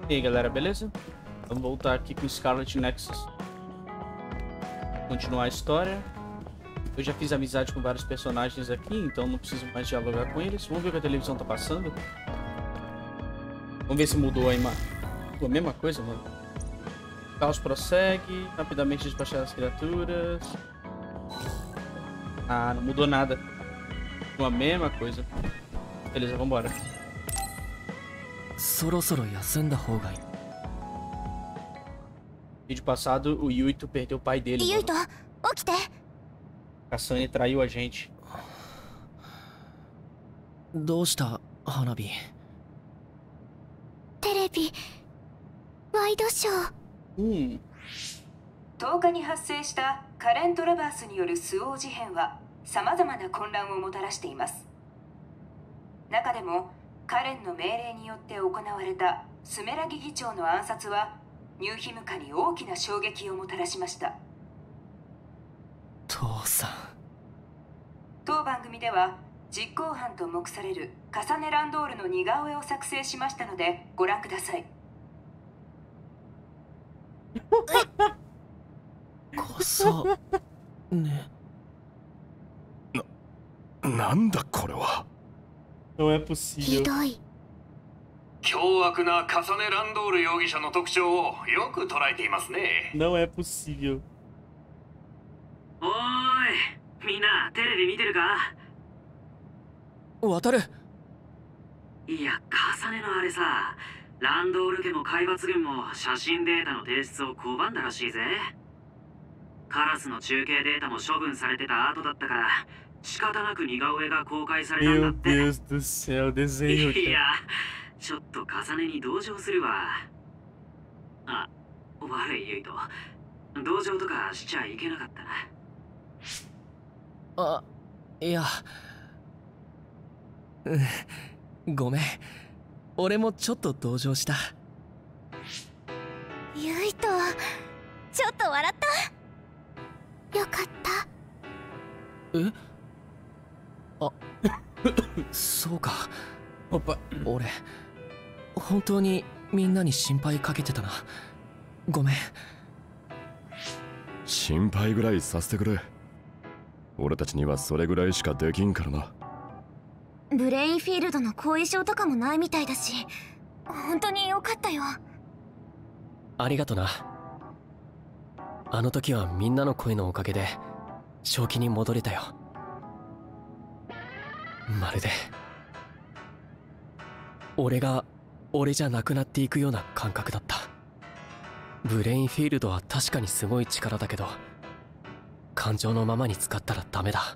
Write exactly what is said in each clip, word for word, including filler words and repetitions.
E aí galera, beleza? Vamos voltar aqui com Scarlet Nexus. Continuar a história. Eu já fiz amizade com vários personagens aqui, então não preciso mais dialogar com eles. Vamos ver o que a televisão tá passando. Vamos ver se mudou aí, mano. A mesma coisa, mano. O caos prossegue. Rapidamente despachar as criaturas. Ah, não mudou nada. A mesma coisa. Beleza, vambora. Vídeo passado, o Yuito perdeu o pai dele. Yuito, Kasane traiu a gente. どうした花火テレビワイドショー。 うん。 とおかに発生したカレン・トラバースによるスオー事変はさまざまな混乱をもたらしています。中でもカレンの命令によって行われたスメラギ議長の暗殺はニューヒム家に大きな衝撃をもたらしました。 父さん。 当番組では実行犯と目されるカサネ・ランドールの似顔絵を作成しましたのでご覧ください。 カサネ。 な、なんだこれは。 Não é possível. ひどい。 凶悪なカサネ・ランドール容疑者の特徴をよく捉えていますね。 Não é possível. おーい、みんなテレビ見てるか？ 渡る。 いや、カサネのあれさ、ランドール家も海抜軍も写真データの提出を拒んだらしいぜ。カラスの中継データも処分されてた後だったから仕方なく似顔絵が公開されたんだ Meu って。 Deus do céu, desenho. いや、ちょっとカサネに同情するわ。あ、悪いユイト、同情とかしちゃいけなかったな。 あ、いや、うん、ごめん。俺もちょっと同情した。 ユイト、ちょっと笑った。よかった。 え？あ、そうか。俺、本当にみんなに心配かけてたな。ごめん。 心配ぐらいさせてくれ。俺たちにはそれぐらいしかできんからな。 ブレインフィールドの後遺症とかもないみたいだし、本当によかったよ。 ありがとな。あの時はみんなの声のおかげで正気に戻れたよ。まるで俺が俺じゃなくなっていくような感覚だった。ブレインフィールドは確かにすごい力だけど、感情のままに使ったらダメだ。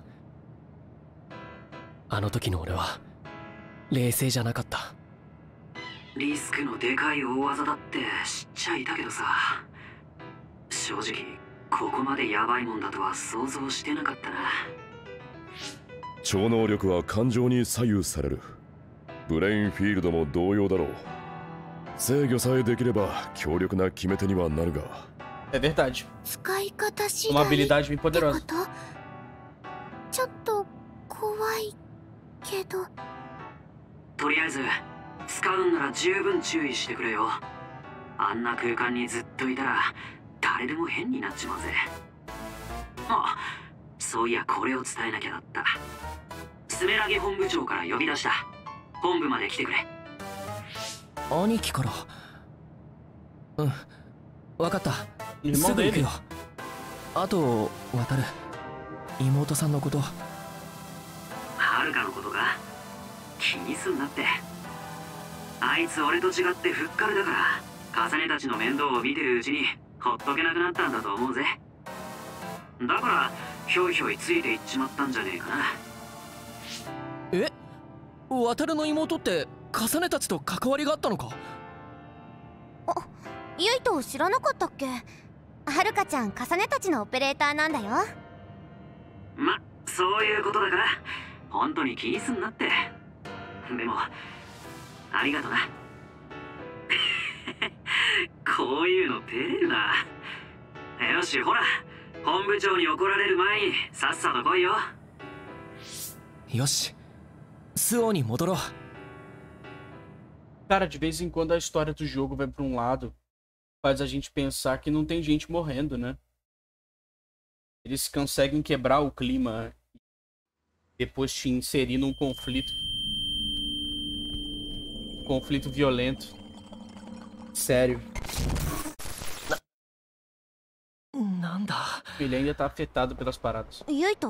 あの時の俺は冷静じゃなかった。 リスクのでかい大技だって知っちゃいたけどさ、正直ここまでヤバいもんだとは想像してなかったな。 超能力は感情に左右される。ブレインフィールドも同様だろう。制御さえできれば強力な決め手にはなるが。 É verdade. 使い方次 Uma 第 habilidade bem ってこ poderosa. と？ちょっと怖いけど。 とりあえず使うんなら十分注意してくれよ。あんな空間にずっといたら誰でも変になっちまうぜ。あ、そういやこれを伝えなきゃだった。スメラゲ本部長から呼び出した。本部まで来てくれ。 兄貴から。うん、分かった。 Irmão すぐ行く dele. よ。あと渡る、妹さんのこと。 はるかのことか気にすんなって。あいつ俺と違ってふっかるだから、カサネたちの面倒を見てるうちにほっとけなくなったんだと思うぜ。だからひょいひょいついていっちまったんじゃねえかな。 え、渡るの妹ってカサネたちと関わりがあったのか？ あ、ユイト知らなかったっけ？はるかちゃんカサネたちのオペレーターなんだよ。 ま、そういうことだから本当に気にすんなって。でもありがとな。こういうの照れるな。よし、ほら本部長に怒られる前にさっさと来いよ。 よし、スオに戻ろう。 Cara, de vez em quando a história do jogo vai pra um lado, faz a gente pensar que não tem gente morrendo, né? Eles conseguem quebrar o clima e depois te inserir num conflito. Um conflito violento. Sério. Nanda. Ele ainda tá afetado pelas paradas. Yuito?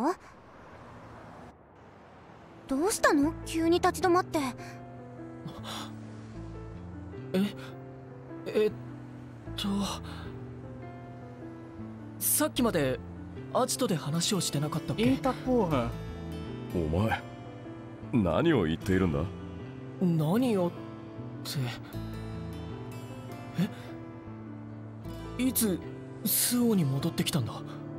どうしたの？急に立ち止まって。 え、えっと、さっきまでアジトで話をしてなかったっけ？ Eita porra! お前、何を言っているんだ？ 何をって。え？いつスオに戻ってきたんだ？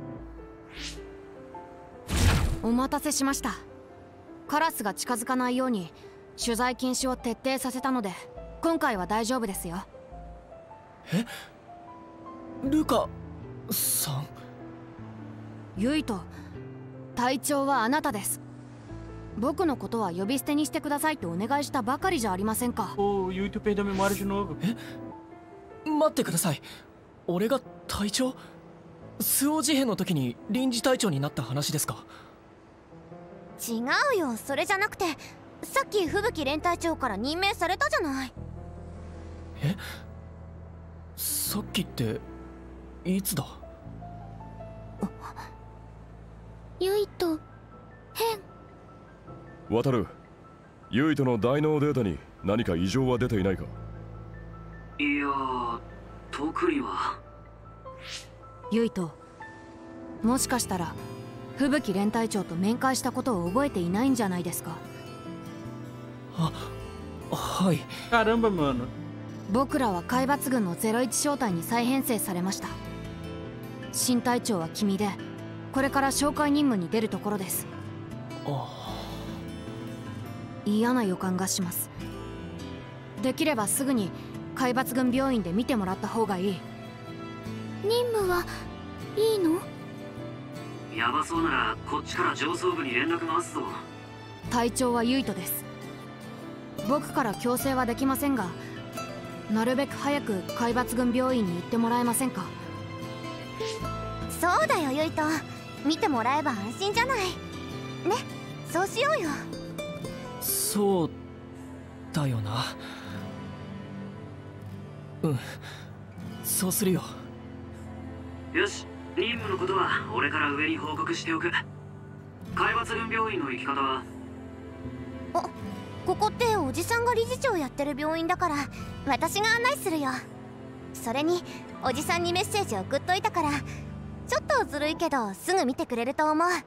お待たせしました。カラスが近づかないように取材禁止を徹底させたので、今回は大丈夫ですよ。 え？ルカさん？ ユイト、隊長はあなたです。僕のことは呼び捨てにしてくださいとお願いしたばかりじゃありませんか。 おお、Yuito perdeu a memória de novo. え？待ってください。俺が隊長？スオ事変の時に臨時隊長になった話ですか？ 違うよ、それじゃなくて、さっき吹雪連隊長から任命されたじゃない。 え？さっきっていつだ？ ユイト変。 渡る、ユイトの大脳データに何か異常は出ていないか？ いやー、特には。 ユイト、もしかしたら吹雪連隊長と面会したことを覚えていないんじゃないですか？ あ、はい。 Caramba, mano. 僕らは海抜軍のゼロイチ小隊に再編成されました。新隊長は君で、これから紹介任務に出るところです。 あ、 嫌な予感がします。できればすぐに海抜軍病院で見てもらった方がいい。 任務はいいの？ やばそうならこっちから上層部に連絡回すぞ。 隊長はユイトです。僕から強制はできませんが、なるべく早く海抜軍病院に行ってもらえませんか？ そうだよ、ユイト。見てもらえば安心じゃない。ね、そうしようよ。 そうだよな。うん、そうするよ。 よし、任務のことは俺から上に報告しておく。海抜軍病院の行き方は？ あ、ここっておじさんが理事長やってる病院だから、私が案内するよ。それにおじさんにメッセージ送っといたから、ちょっとずるいけどすぐ見てくれると思う。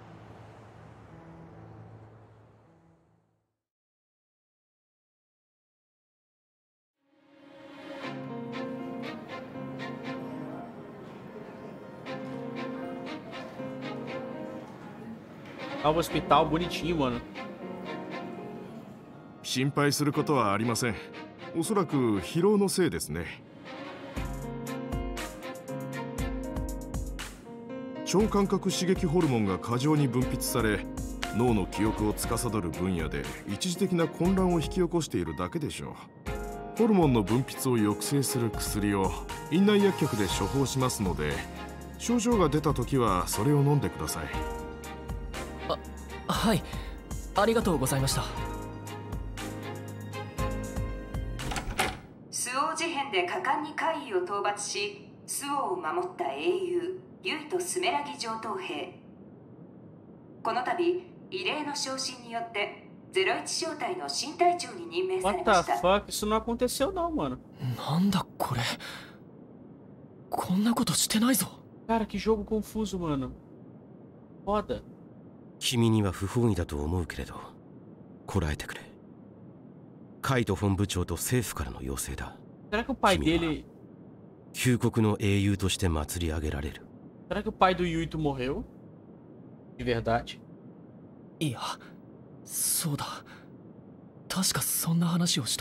Ah, o hospital bonitinho, mano. 心配することはありません。おそらく疲労のせいですね。超感覚刺激ホルモンが過剰に分泌され、脳の記憶を司る分野で一時的な混乱を引き起こしているだけでしょう。ホルモンの分泌を抑制する薬を院内薬局で処方しますので、症状が出た時はそれを飲んでください。 あ、はい、ありがとうございました。 スオ事変で果敢に怪異を討伐し、スオを守った英雄ユイト・スメラギ上等兵。この度異例の昇進によってゼロイチ小隊の新隊長に任命され What ま the した。 fuck? Isso não aconteceu não, mano. なんだこれ。こんなことしてないぞ。 Cara, que jogo confuso, mano. Foda. 君には不本意だと思うけれど、こらえてくれ。カイト本部長と政府からの要請だ。 Será que o pai dele... 旧国の英雄として祭り上げられる。 Será que o pai do Yuito morreu? De verdade? いや、そうだ。確かそんな話をした。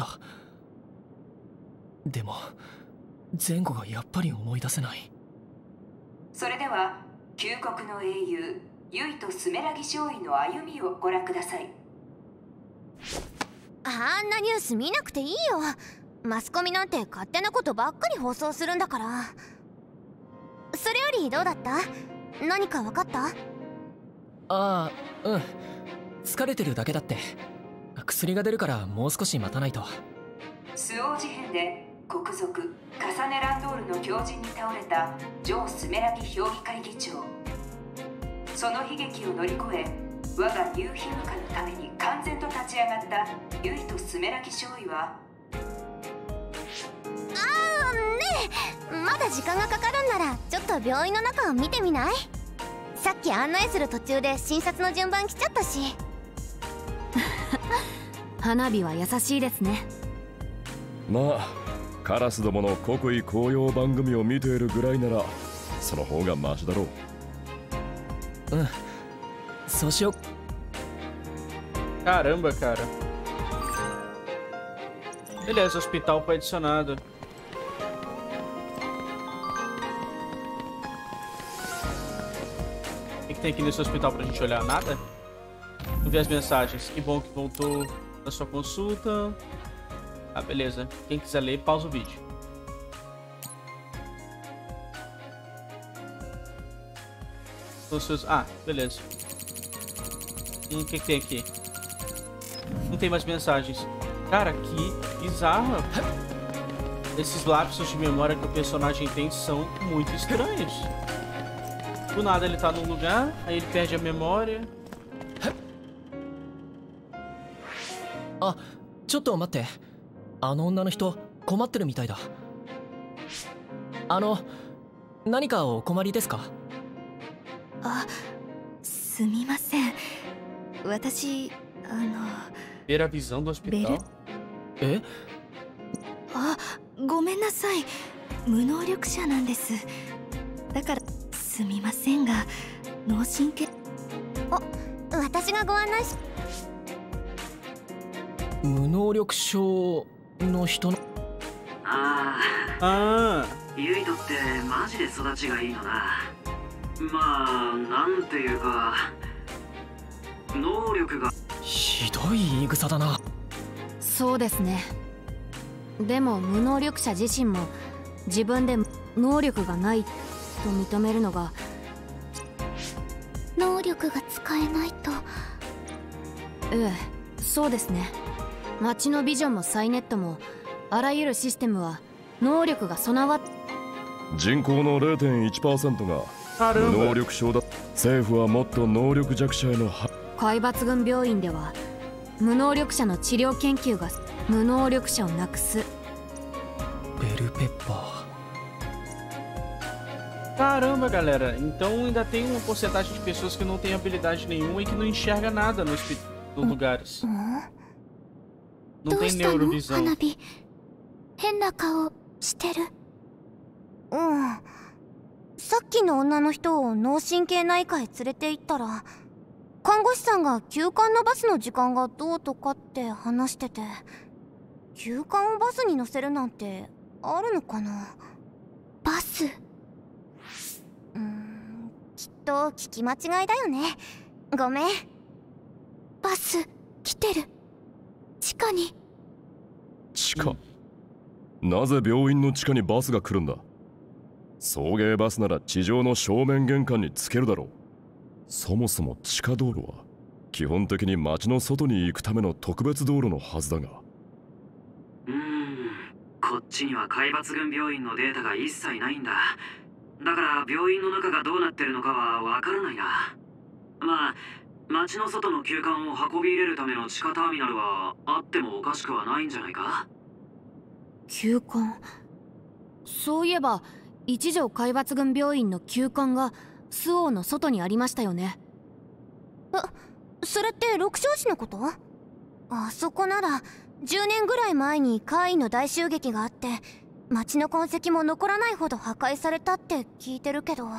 でも前後がやっぱり思い出せない。 それでは旧国の英雄ユイト・スメラギ少尉の歩みをご覧ください。 あんなニュース見なくていいよ。マスコミなんて勝手なことばっかり放送するんだから。それよりどうだった？何か分かった？ ああ、うん。疲れてるだけだって。薬が出るからもう少し待たないと。 スオー事変で国賊カサネランドールの狂人に倒れたジョー・スメラギ評議会議長。その悲劇を乗り越え、我がニューヒムカのために完全と立ち上がったユイとスメラギ少尉は、 あーねえ、まだ時間がかかるんならちょっと病院の中を見てみない？さっき案内する途中で診察の順番来ちゃったし。 花火は優しいですね。 まあカラスどもの国威公用番組を見ているぐらいならその方がマシだろう。 うん、そうしよう。 Caramba, cara. Beleza, o hospital foi adicionado. O que, que tem aqui nesse hospital pra gente olhar? Nada? Vamos ver as mensagens. Que bom que voltou da sua consulta. Ah, beleza. Quem quiser ler, pausa o vídeo. Ah, beleza. Hum, o que, que tem aqui? Não tem mais mensagens. Cara, que bizarra. Esses lapsos de memória que o personagem tem são muito estranhos. Do nada ele tá num lugar, aí ele perde a memória. Ah, ちょっと待って。あの女の人困ってるみたいだ。あの、何かお困りですか？ あ、すみません。私、あの。 Ver a visão do hospital. え？ あ、ごめんなさい。無能力者なんです。だからすみませんが、脳神経。 あ、私がご案内し。 無能力症の人の。 ああ。ユイトってマジで育ちがいいのな。まあ、なんていうか、能力が。 ひどい言い草だな。 そうですね。でも無能力者自身も自分で能力がないと認めるのが。 能力が使えないと。 ええ、そうですね。街のビジョンもサイネットもあらゆるシステムは能力が備わっ。 人口の ゼロてんいちパーセント が無能力症だ。政府はもっと能力弱者への海抜軍病院では無能力者の治療研究が無能力者をなくす。 ベルペッパー。Caramba, galera. Então ainda tem uma porcentagem de pessoas que não tem habilidade nenhuma e que não enxerga nada nos, nos lugares. Não tem neurovisão. 花火、変な顔してる。うん。さっきの女の人を脳神経内科へ連れて行ったら、看護師さんが休館のバスの時間がどうとかって話してて、休館をバスに乗せるなんてあるのかな？バス？うーん、きっと聞き間違いだよね。ごめん。バス来てる。地下に。 地下？なぜ病院の地下にバスが来るんだ？送迎バスなら地上の正面玄関につけるだろう。そもそも地下道路は基本的に街の外に行くための特別道路のはずだが。 うーん、こっちには海抜軍病院のデータが一切ないんだ。だから病院の中がどうなってるのかはわからないな。まあ街の外の急患を運び入れるための地下ターミナルはあってもおかしくはないんじゃないか。 急患。そういえば一条海抜軍病院の急患がスオーの外にありましたよね。 え、それって六少子のこと？あそこならじゅうねんぐらい前に怪異の大襲撃があって街の痕跡も残らないほど破壊されたって聞いてるけど。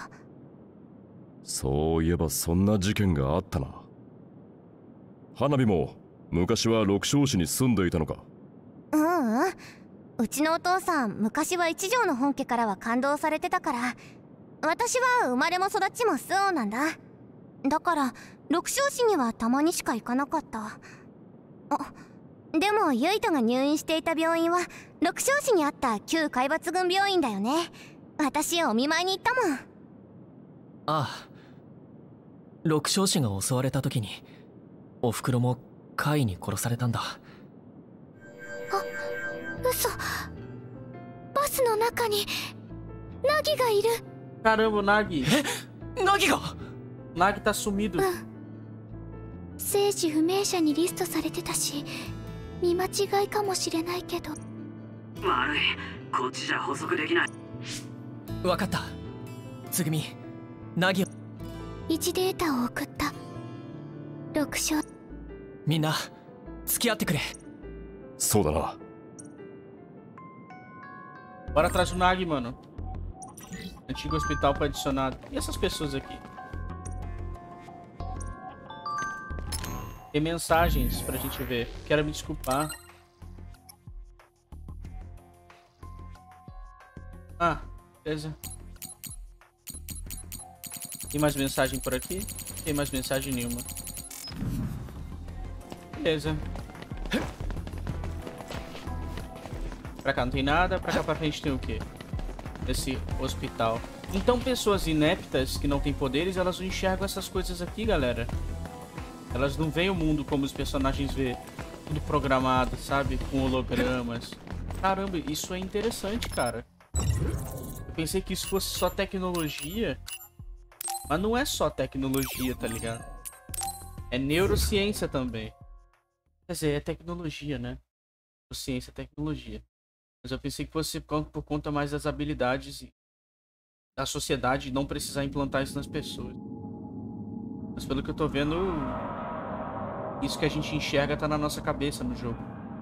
そういえばそんな事件があったな。花火も昔は六少子に住んでいたのか？ ううん、うちのお父さん昔は一条の本家からは感動されてたから。私は生まれも育ちもスオーなんだ。だから六少子にはたまにしか行かなかった。あ、 でもユイトが入院していた病院は六少市にあった旧海抜軍病院だよね。私お見舞いに行ったもん。 ああ、六少氏が襲われた時におふくろもカイに殺されたんだ。 あ、嘘。バスの中にナギがいる。 Caramba, Nagi. え、ナギが？ Nagi tá sumido。 うん。生死不明者にリストされてたし、見間違いかもしれないけど。 悪い、こっちじゃ補足できない。 わかった。つぐみ、ナギを。 位置データを送った。六章。 みんな付き合ってくれ。 そうだな。 Bora atrás do Nagi, mano. Antigo hospital para adicionar. E essas pessoas aqui? Tem mensagens pra gente ver. Quero me desculpar. Ah, beleza. Tem mais mensagem por aqui? Tem mais mensagem nenhuma. Beleza. Pra cá não tem nada. Pra cá pra frente tem o quê? Esse hospital. Então pessoas ineptas que não têm poderes, elas não enxergam essas coisas aqui, galera. Elas não veem o mundo como os personagens vê. Tudo programado, sabe? Com hologramas. Caramba, isso é interessante, cara. Eu pensei que isso fosse só tecnologia. Mas não é só tecnologia, tá ligado? É neurociência também. Quer dizer, é tecnologia, né? Neurociência é tecnologia. Mas eu pensei que fosse por conta mais das habilidades da sociedade e não precisar implantar isso nas pessoas. Mas pelo que eu tô vendo, isso que a gente enxerga tá na nossa cabeça no jogo.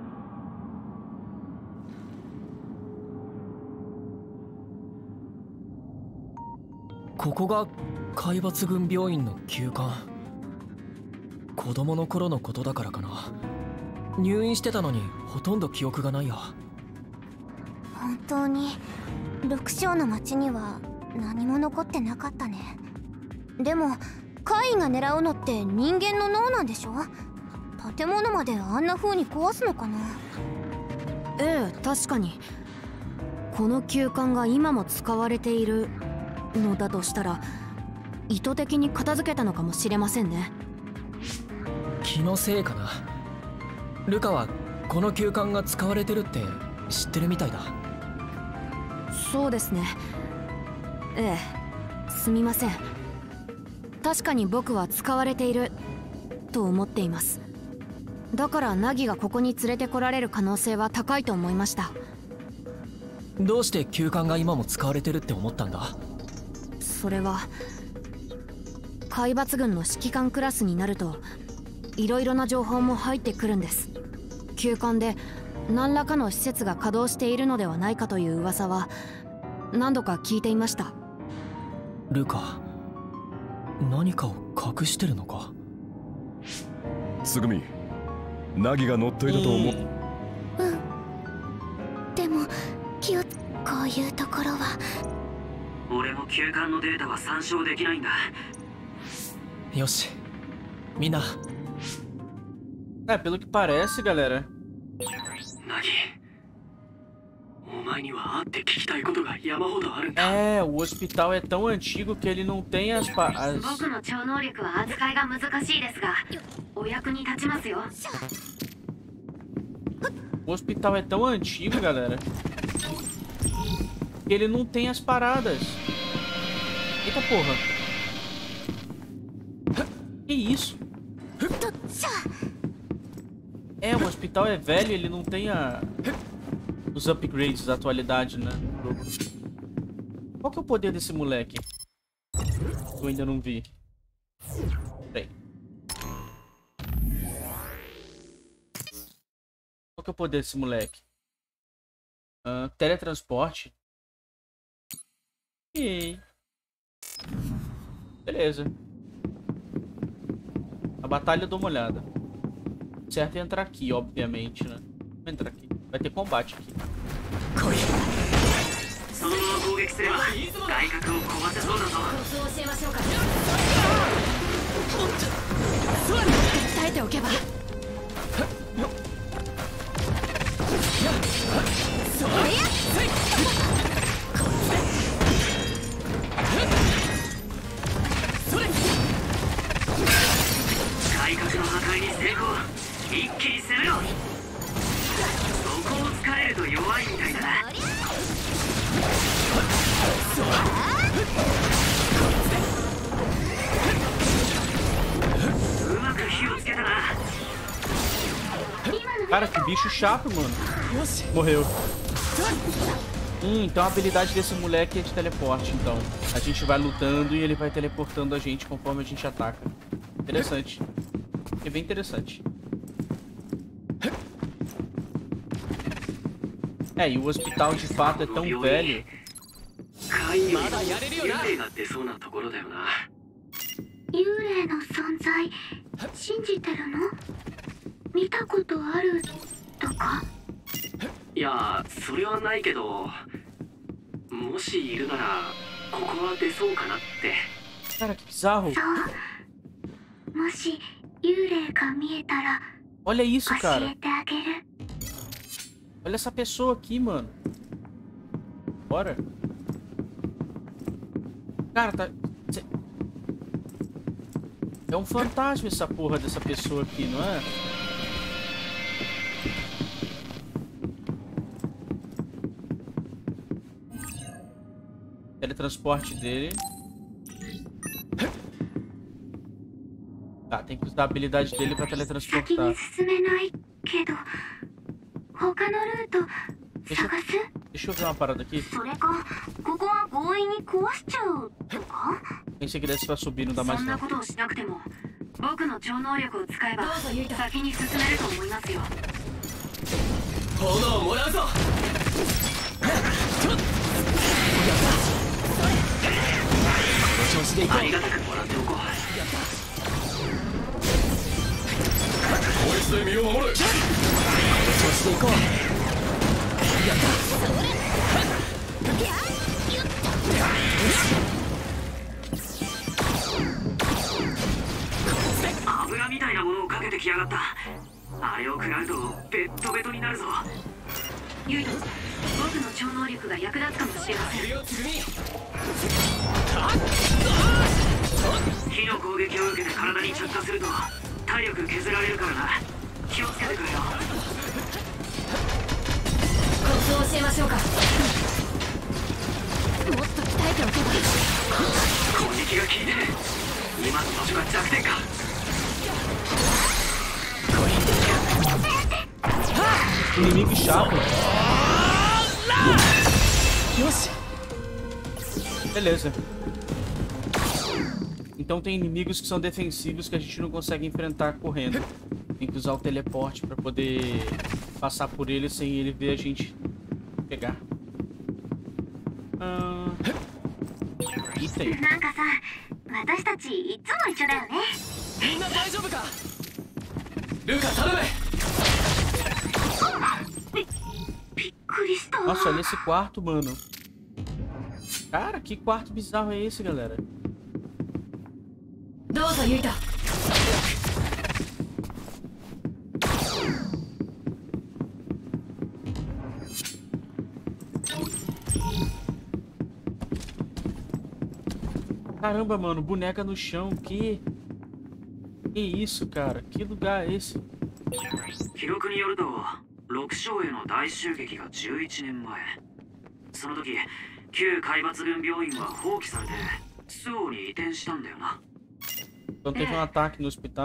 Esseが海抜軍病院の休館。子供の頃のことだからかな。入院してたのにほとんど記憶がないや。 本当に六章の町には何も残ってなかったね。でも怪異が狙うのって人間の脳なんでしょ？建物まであんな風に壊すのかな？ ええ、確かに。この休館が今も使われているのだとしたら、意図的に片付けたのかもしれませんね。 気のせいかな。ルカはこの休館が使われてるって知ってるみたいだ。 そうですね。ええ、すみません。確かに僕は使われていると思っています。だからナギがここに連れてこられる可能性は高いと思いました。 どうして休館が今も使われてるって思ったんだ？ それは海抜軍の指揮官クラスになるといろいろな情報も入ってくるんです。休館で何らかの施設が稼働しているのではないかという噂は何度か聞いていました。 ルカ、何かを隠してるのか？ つぐみ、ナギが乗っていたと思う。 うん。でも気をつこういうところは。 俺も休館のデータは参照できないんだ。 よし、みんな。 É, pelo que parece, galera. ナギ、お前には会って聞きたいことが山ほどあるんだ。 É, o hospital é tão antigo que ele não tem as, pa as... 僕の超能力は扱いが難しいですが、お役に立ちますよ。 O hospital é tão antigo, galera, que ele não tem as paradas. Eita porra. Que isso? É, o hospital é velho, ele não tem a... os upgrades da atualidade, né? Qual que é o poder desse moleque? Eu ainda não vi. Peraí. Qual que é o poder desse moleque? Uh, teletransporte. E... beleza. A batalha eu dou uma olhada. Certo é entrar aqui, obviamente, né? Vou entrar aqui. Vai ter combate aqui. 改革の破壊に成功。一気に攻めろ。そこを突かれると弱いみたいだな。うまく火をつけたな。 Cara, que bicho chato, mano. Morreu. Hum, então a habilidade desse moleque é de teleporte, então. A gente vai lutando e ele vai teleportando a gente conforme a gente ataca. Interessante. É bem interessante. É, e o hospital de fato é tão velho. 幽霊の存在信じてるの？見たことあるとか？ いや、それはないけど、もしいるならここは出そうかなって。 Cara, que bizarro. そう。もし幽霊が見えたら Olha isso, 教 cara. えてあげる。 Olha essa pessoa aqui, mano. Bora. Cara, tá... Cê... É um fantasma essa porra dessa pessoa aqui, não é? Teletransporte dele. Tá, tem que usar a habilidade dele pra teletransportar. Deixa, deixa eu ver uma parada aqui. Pensei que desse pra subir, não dá mais não. Inimigo chato. Beleza. Então tem inimigos que são defensivos que a gente não consegue enfrentar correndo. Tem que usar o teleporte pra poder passar por ele sem ele ver a gente pegar. Ah... Item. Nossa, olha esse quarto, mano. Cara, que quarto bizarro é esse, galera? Caramba, mano, boneca no chão, que... Que isso, cara? Que lugar é esse? 六章への大襲撃がじゅういちねんまえ。その時、旧海抜軍病院は放棄されてスオに移転したんだよな。 Então teve um ataque no hospital.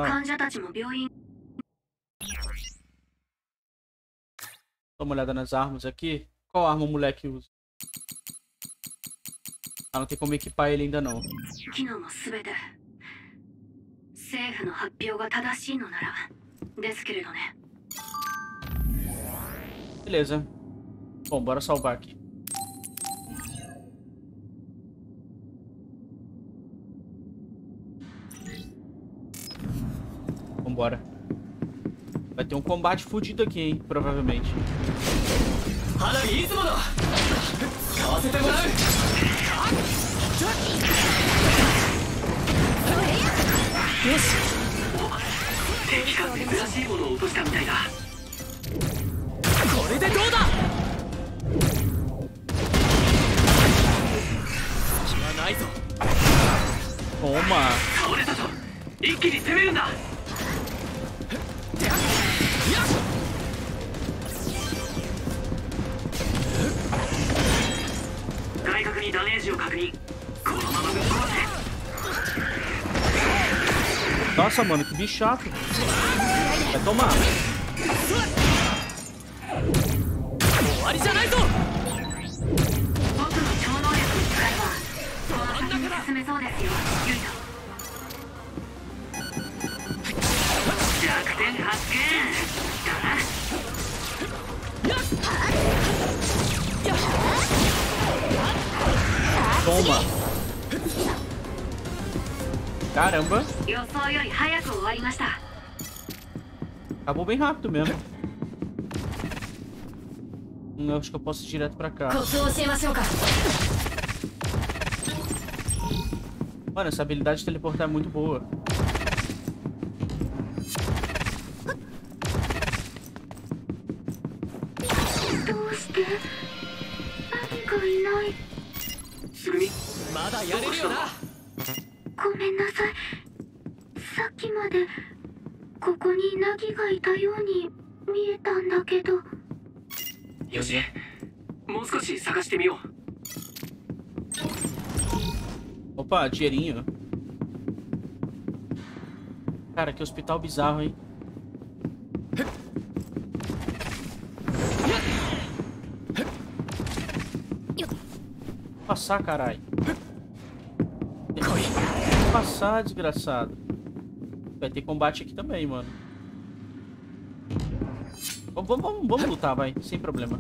Dá uma olhada nas armas aqui. Qual arma o moleque usa? Ah, não tem como equipar ele ainda não. Beleza. Bom, bora salvar aqui. Vambora. Vai ter um combate fudido aqui, hein? Provavelmente. 一気に攻めるんだ。外角にダメージを確認。このままぶっ壊せ。 Nossa, mano, que bicho chato. Vai tomar. Toma. Caramba. Acabou bem rápido mesmo. Hum, eu acho que eu posso ir direto pra cá. Mano, essa habilidade de teleportar é muito boa. Opa, dinheirinho. Cara, que hospital bizarro, hein? Passar, caralho. Passar, desgraçado. Vai ter combate aqui também, mano. Vamos, vamos, vamos lutar, vai. Sem problema.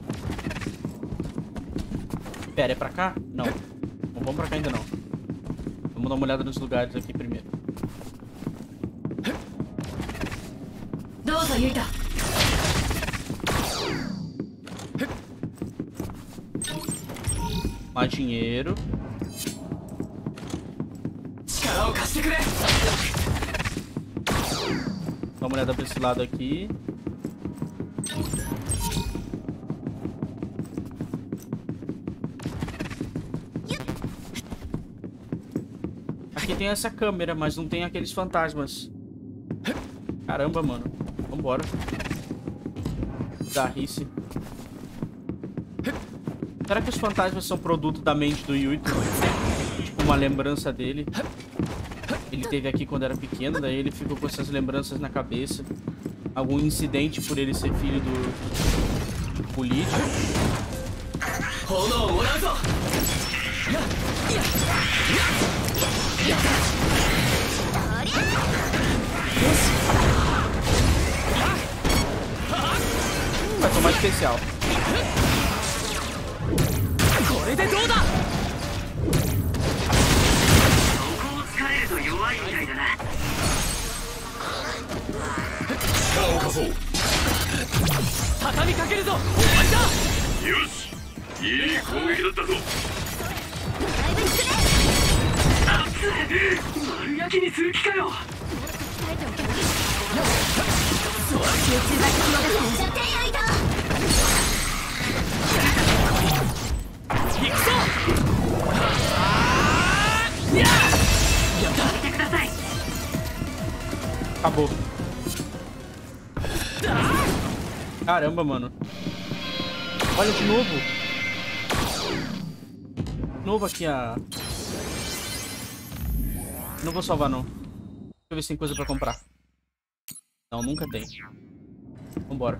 Pera, é pra cá? Não. Não vamos pra cá ainda não. Vamos dar uma olhada nos lugares aqui primeiro. Mais dinheiro. Dá uma olhada pra esse lado aqui. Aqui tem essa câmera, mas não tem aqueles fantasmas. Caramba, mano. Vambora. Garrice. Será que os fantasmas são produto da mente do Yuito? Tipo, uma lembrança dele. Ele teve aqui quando era pequeno, daí ele ficou com essas lembranças na cabeça. Algum incidente por ele ser filho do, do político. Vai tomar especial. Acabou. Caramba, mano. Olha de novo. De novo aqui a... Não vou salvar, não. Deixa eu ver se tem coisa pra comprar. Não, nunca tem. Vambora.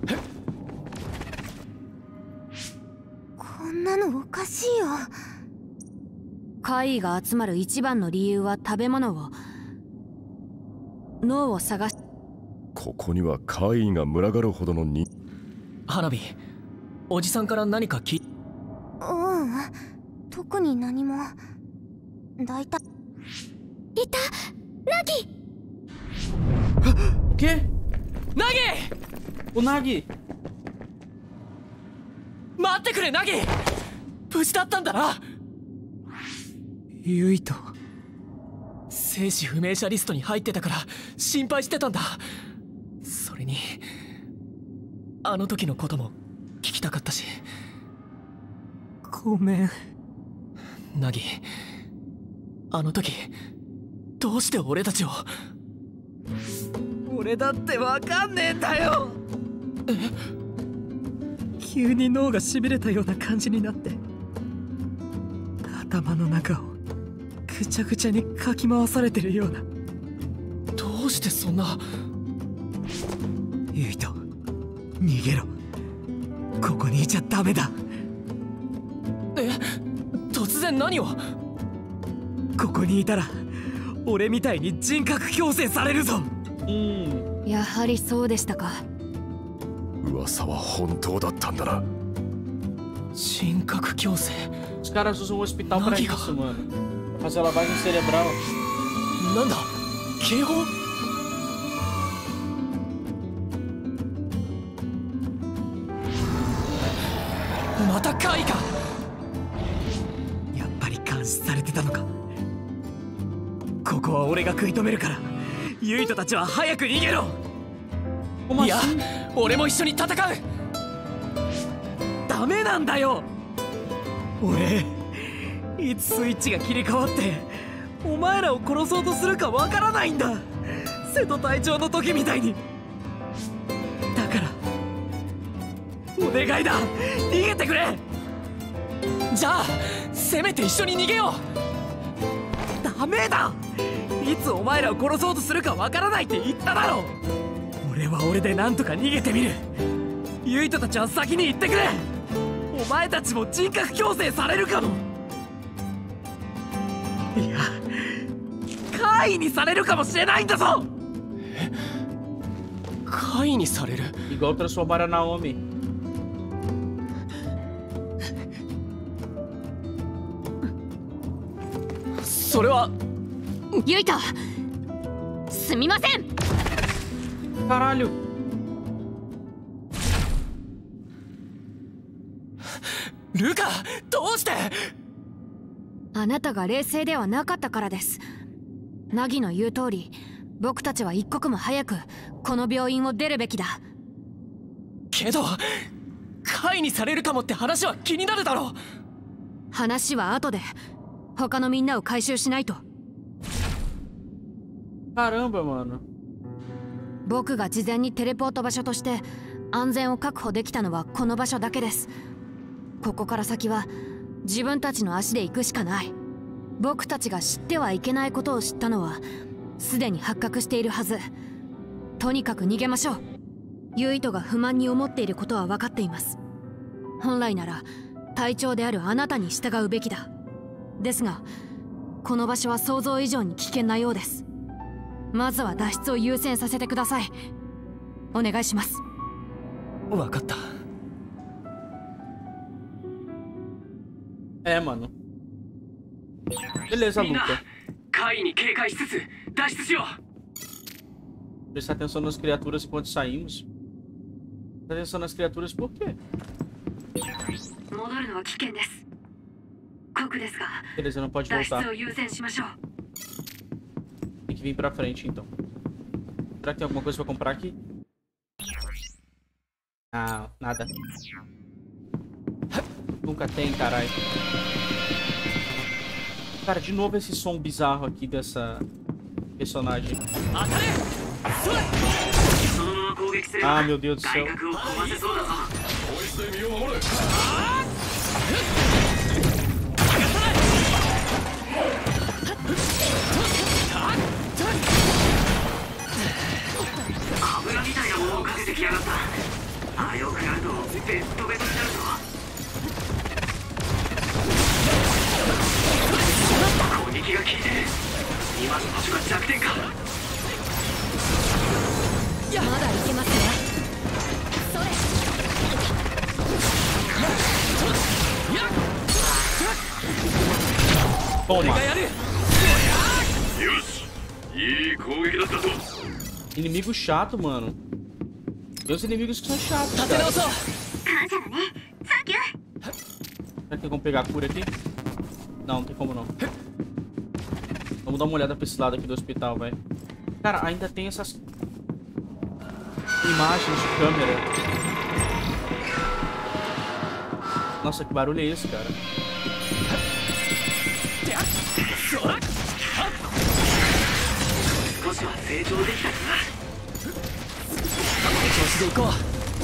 Kaiが集まる一番の理由は食べ物を脳を探し。 ここには怪異が群がるほどのに。 花火、おじさんから何か聞い。 うん、特に何も。だいたいたナギ。 O quê? Nagi! O Nagi! 待ってくれ、ナギ！無事だったんだな。ユイト、生死不明者リストに入ってたから心配してたんだ。それにあの時のことも聞きたかったし。ごめんナギ。あの時どうして俺たちを。 俺だってわかんねえんだよ。急に脳がしびれたような感じになって、頭の中をぐちゃぐちゃにかき回されてるような。どうしてそんな。ユイト、逃げろ。ここにいちゃダメだ。え、突然何を。ここにいたら俺みたいに人格矯正されるぞ。 うん、やはりそうでしたか。 噂は本当だったんだな。 人格矯正。 Os caras usam o hospital pra isso, mano. Fazer lavagem cerebral. なんだ、警報。また怪か。やっぱり監視されてたのか。ここは俺が食い止めるから、ユイトたちは早く逃げろ。いや、俺も一緒に戦う。ダメなんだよ。俺いつスイッチが切り替わってお前らを殺そうとするかわからないんだ。瀬戸隊長の時みたいに。だからお願いだ、逃げてくれ。じゃあせめて一緒に逃げよう。ダメだ。いつお前らを殺そうとするかわからないって言っただろ。俺は俺でなんとか逃げてみる。ユイトたちは先に行ってくれ。お前たちも人格矯正されるかも。いや、怪異にされるかもしれないんだぞ。え、怪異にされる。 Igual transformar a Naomi. それは。 ユイト、すみません。 Caralho. ルカ、どうして。 あなたが冷静ではなかったからです。ナギの言う通り、僕たちは一刻も早くこの病院を出るべきだ。 けど怪にされるかもって話は気になるだろう。 話は後で。他のみんなを回収しないと。 Caramba, mano. 僕が事前にテレポート場所として安全を確保できたのはこの場所だけです。ここから先は自分たちの足で行くしかない。僕たちが知ってはいけないことを知ったのはすでに発覚しているはず。とにかく逃げましょう。ユイトが不満に思っていることは分かっています。本来なら隊長であるあなたに従うべきだ。ですがこの場所は想像以上に危険なようです。まずは脱出を優先させてください。お願いします。 分かった。 É, mano. Beleza, Luca. Prestar atenção nas criaturas enquanto saímos. Prestar atenção nas criaturas por quê? Beleza, não pode voltar. Tem que vir pra frente, então. Será que tem alguma coisa pra comprar aqui? Ah, nada. Nunca tem, caralho. Cara, de novo esse som bizarro aqui dessa personagem. Ah, meu Deus do céu. Toma. Inimigo chato, mano. Tem os inimigos que são chatos, cara. Será que tem como pegar a cura aqui? Não, não tem como não. Vamos dar uma olhada pra esse lado aqui do hospital, vai. Cara, ainda tem essas imagens de câmera. Nossa, que barulho é esse, cara? 調子で行こう。やった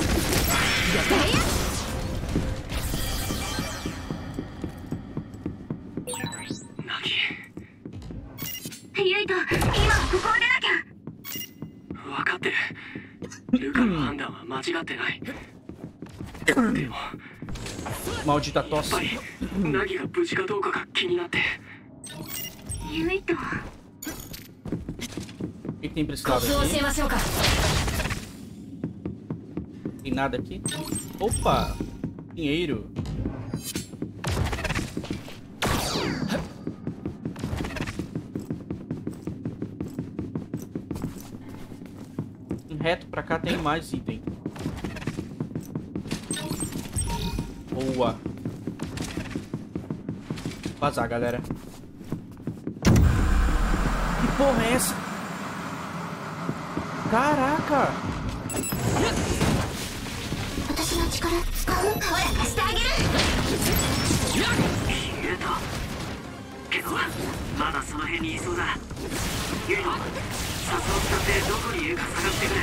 ユイト、今ここを出なきゃ。 分かってる。ルカの判断は間違ってない。でも Maldita やっ tosse. ぱりナギが無事かどうかが気になって。 ユイト、 O que tem pra esse lado aqui? Tem nada aqui? Opa! Dinheiro. Reto pra cá tem mais item. Boa. Vazar, galera. Que porra é essa? Caraca! 私の力使う？ほら貸してあげる。 消えた。けどまだその辺にいそうだ。ユリノ、笹を使ってどこにいるか探してくれ。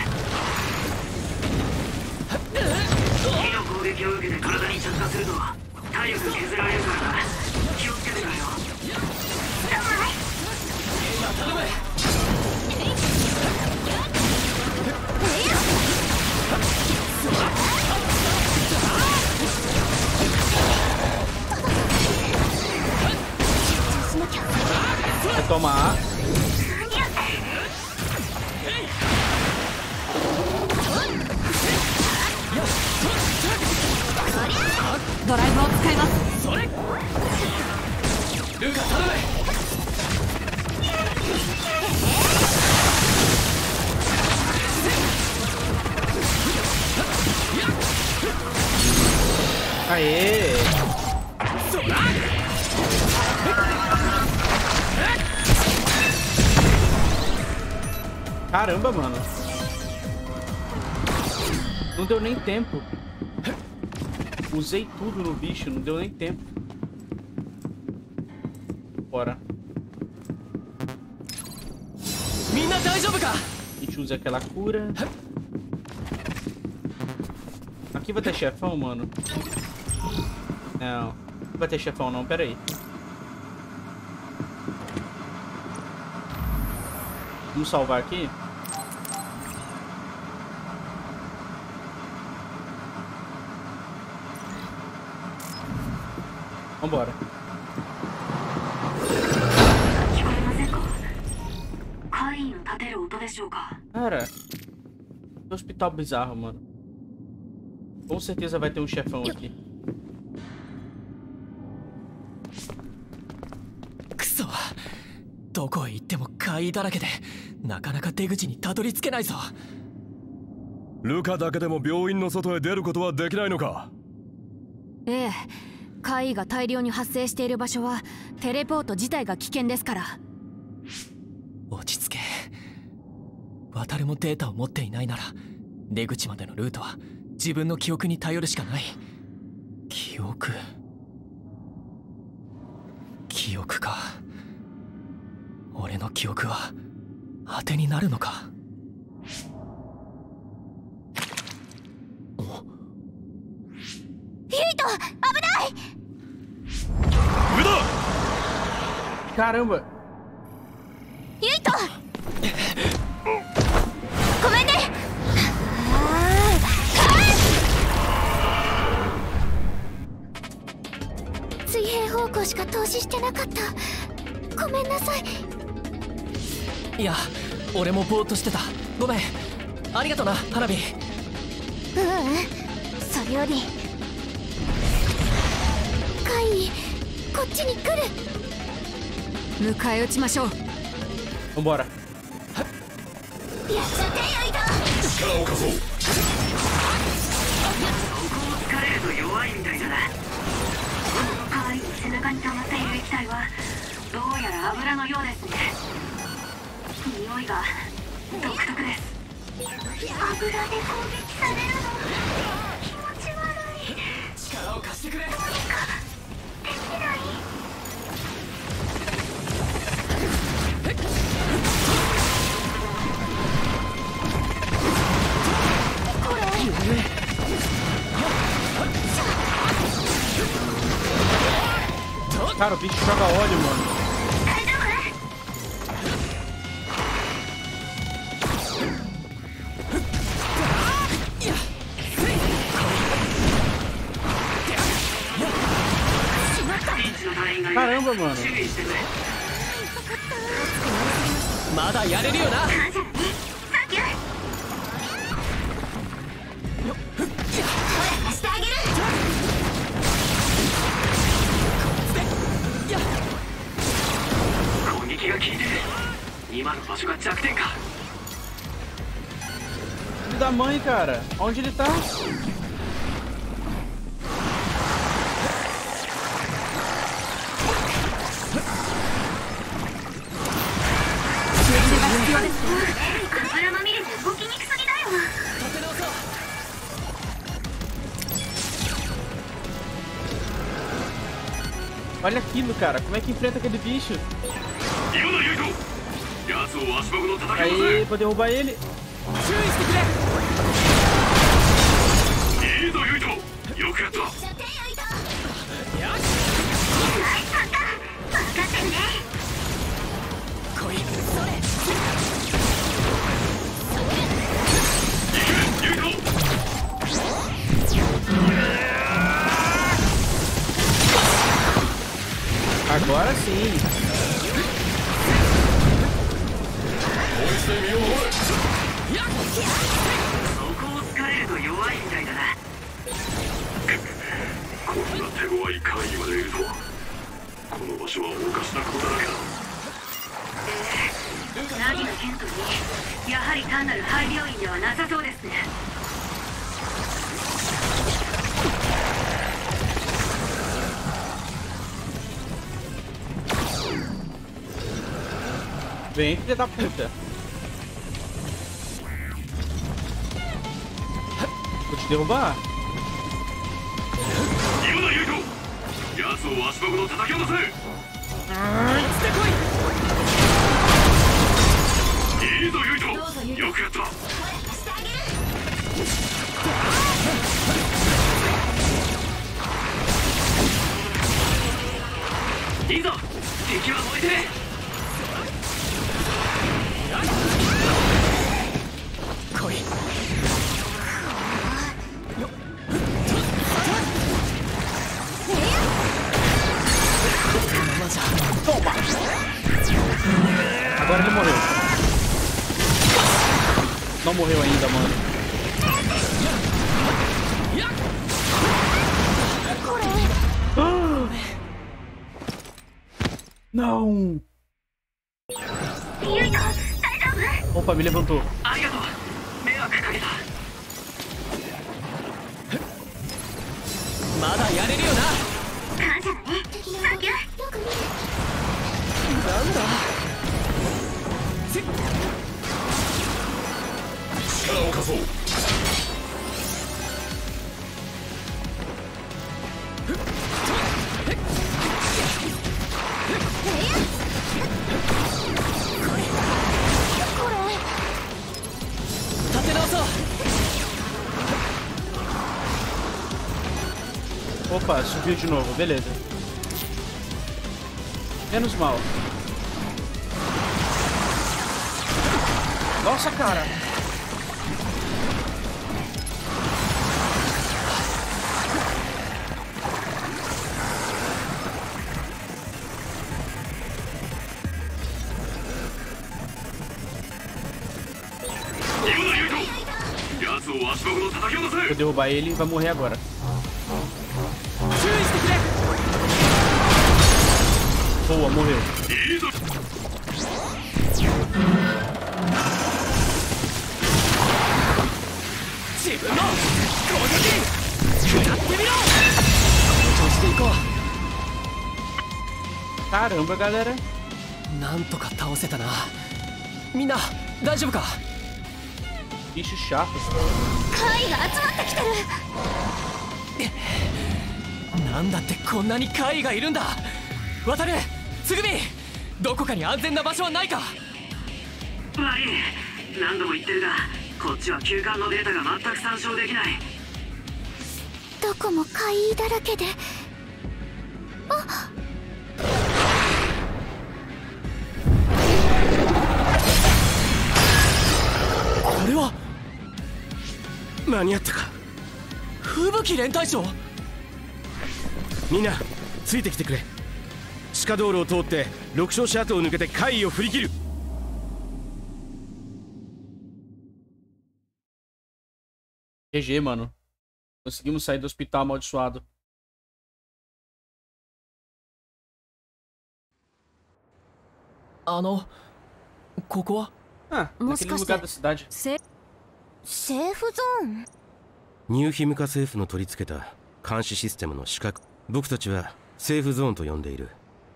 火の攻撃を受けて体に着火すると体力削られるからな。気をつけてくれよ。頼む。 Vai tomar. Drive を使います。 それ。ルカ頼む。 Aê! Caramba, mano. Não deu nem tempo. Usei tudo no bicho, não deu nem tempo. Bora. A gente usa aquela cura. Aqui vai ter chefão, mano. Não, não vai ter chefão não, pera aí. Vamos salvar aqui. Vambora. Cara, que hospital bizarro, mano. Com certeza vai ter um chefão aqui. どこへ行っても怪異だらけでなかなか出口にたどり着けないぞ。 ルカだけでも病院の外へ出ることはできないのか？ ええ、怪異が大量に発生している場所はテレポート自体が危険ですから。 落ち着け。渡るもデータを持っていないなら出口までのルートは自分の記憶に頼るしかない。記憶記憶か。俺の記憶は当てになるのか。 ユイト、危ない。 上だ。 Caramba. ユイト。ごめんね。水平方向しか投資してなかった。ごめんなさい。 いや、俺もぼーっとしてた。ごめん。ありがとな、花火。 ううん、それより怪異、こっちに来る。 迎え撃ちましょう。 Vambora. やっちゃってよ、いと。 力を貸そう。 そこを疲れると弱いみたいだな。怪異の背中に溜まっている液体はどうやら油のようですね。匂いが独特です。油で攻撃されるの気持ち悪い。 力を貸してくれ。 どうにかできない？ Cara, o bicho joga óleo, mano. Caramba, mano. まだやれるよな。 攻撃が効いてる。今の場所が弱点か。 Filho da mãe, cara. Onde ele tá? Olha aquilo, cara. Como é que enfrenta aquele bicho? Aí, vou derrubar ele. Agora sim. Vem, filha da puta. Vou te derrubar. Toma! Agora ele morreu. Não morreu ainda, mano. Não! Opa, me levantou. Opa, subiu de novo, beleza. Menos mal. Nossa, cara. Vou derrubar ele e vai morrer agora. Boa, morreu. Caramba, galera. なんとか倒せたな。みんな大丈夫か? Bicho chato. 貝が集まってきてる。 なんだってこんなに貝がいるんだ。渡る、つぐみ、どこかに安全な場所はないか。 悪い、何度も言ってるが、こっちは休館のデータが全く参照できない。 どこも怪異だらけで。あ、 間に合ったか。 吹雪連隊長。 みんなついてきてくれ。地下道路を通って六小市跡を抜けて怪異を振り切る。 G G, mano. Conseguimos sair do hospital amaldiçoado. あの、ここは？ Ah, naquele lugar da cidade. セーフゾーン？ ニューヒムカ政府の取り付けた監視システムの死角。僕たちはセーフゾーンと呼んでいる。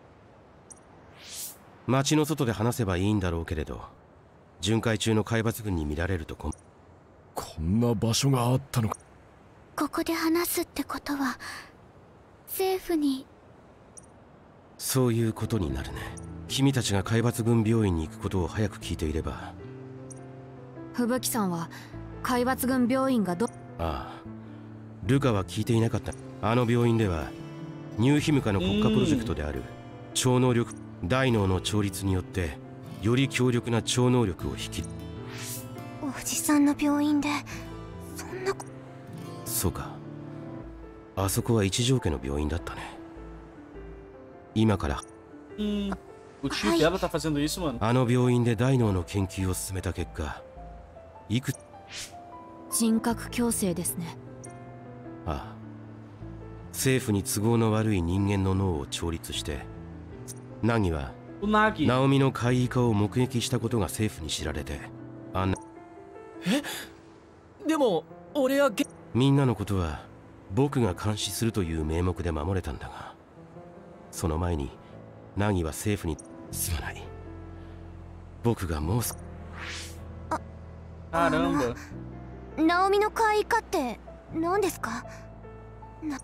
街の外で話せばいいんだろうけれど、巡回中の海抜軍に見られるとここんな場所があったのか。 ここで話すってことは政府に。 そういうことになるね。君たちが海抜軍病院に行くことを早く聞いていれば。 吹雪さんは海抜軍病院がど。 ああ、ルカは聞いていなかった。あの病院ではニューヒムカの国家プロジェクトである超能力大脳の調律によってより強力な超能力を引き。 おじさんの病院でそんな。 そうか、あそこは一条家の病院だったね。今から。 Hum, o tio dela tá fazendo isso, mano. あの病院で大脳の研究を進めた結果、いく人格矯正ですね。 ああ、政府に都合の悪い人間の脳を調律して、ナギはナオミの怪異化を目撃したことが政府に知られて、あんな。 え、でも俺はゲ。 みんなのことは僕が監視するという名目で守れたんだが、その前にナギは政府にすまない。僕がもうす。 あ、 Caramba。 ナオミの怪異化って何ですか？な。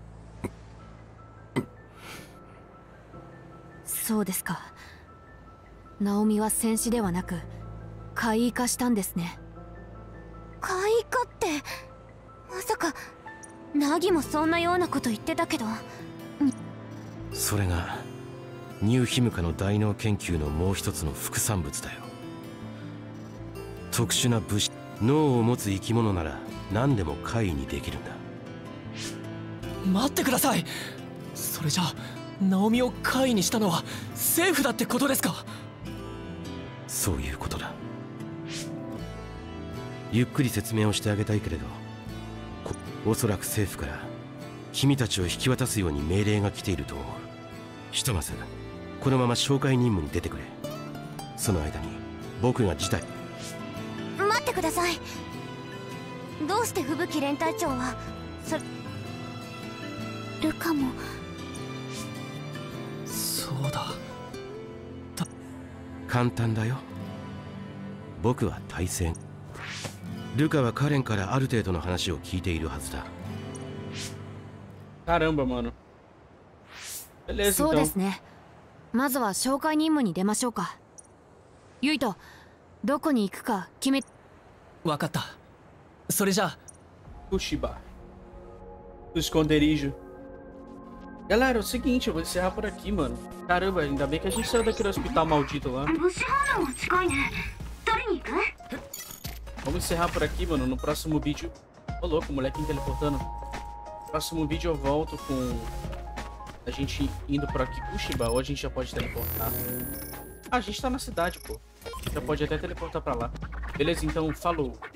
そうですか。ナオミは戦士ではなく怪異化したんですね。 怪異化ってまさかナギもそんなようなこと言ってたけど。 それがニューヒムカの大脳研究のもう一つの副産物だよ。特殊な物質。脳を持つ生き物なら何でも怪異にできるんだ。 待ってください。それじゃあナオミを怪異にしたのは政府だってことですか？ そういうことだ。ゆっくり説明をしてあげたいけれど、おそらく政府から君たちを引き渡すように命令が来ていると思う。ひとまずこのまま紹介任務に出てくれ。その間に僕が事態。 待ってください。どうして吹雪連隊長はそ。ルカも。 そうだ。 簡単だよ。僕は対戦。ルカはカレンからある程度の話を聞いているはずだ。 Caramba, mano. Beleza, そうですね。まずは紹介任務に出ましょうか。ユイト、どこに行くか決め。 わかった。それじゃあ。 Kushiba. O esconderijo. Galera, é o seguinte, eu vou encerrar por aqui, mano. Caramba, ainda bem que a gente saiu daquele hospital maldito lá. Vamos encerrar por aqui, mano. No próximo vídeo. Ô, louco, o molequinho teleportando. No próximo vídeo eu volto com a gente indo por aqui pro Shiba, ou a gente já pode teleportar. Ah, a gente tá na cidade, pô. Já pode até teleportar pra lá. Beleza, então, falou.